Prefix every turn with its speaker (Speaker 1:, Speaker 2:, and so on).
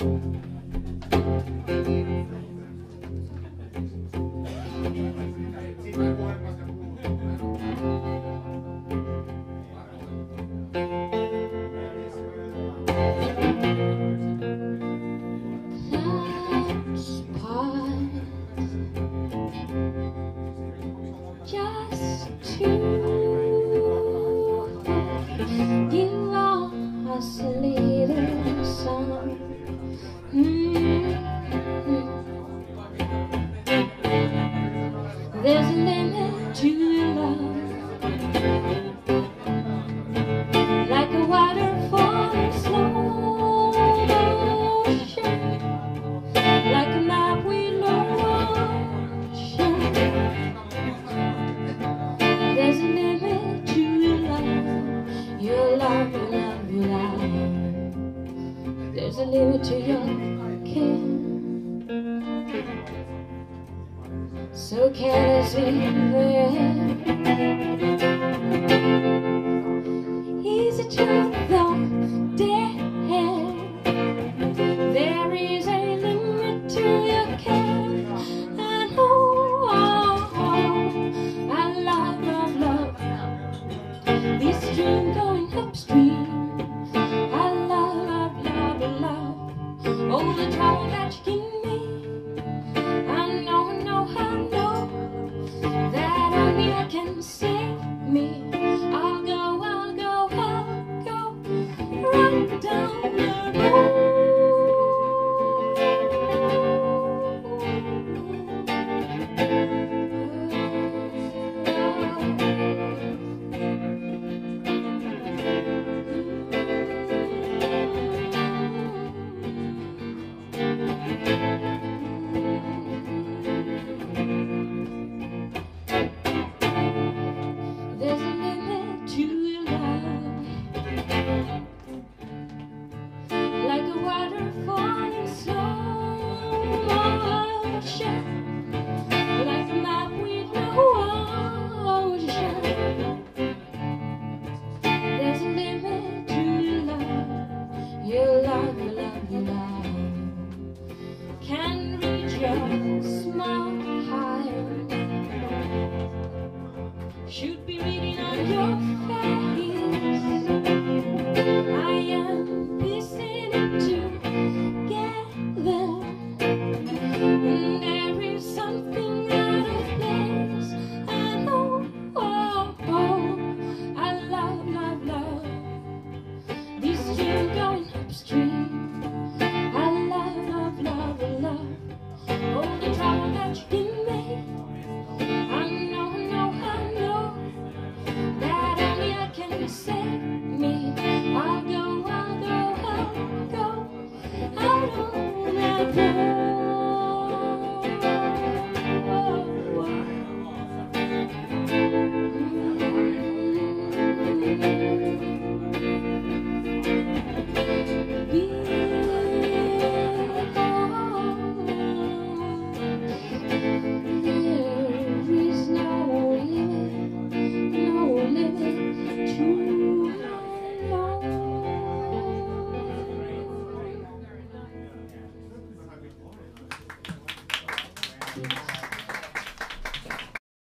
Speaker 1: Just to give us a little song. There's a limit to love, like a waterfall in slow motion, like a map with no ocean. There's a limit to your love, your love, your love, your love. There's a limit to your care. So carelessly there. Is it truth or dare? There is a limit to your care. I know, I love this dream going upstream. I love all the trouble that you give me. I know that only I can save me. I'll go right down the road. There's a limit to your love, like a waterfall in slow motion, like a map with no ocean. There's a limit to your love, your love, your love, your love. Can reach your smile high, should be reading on your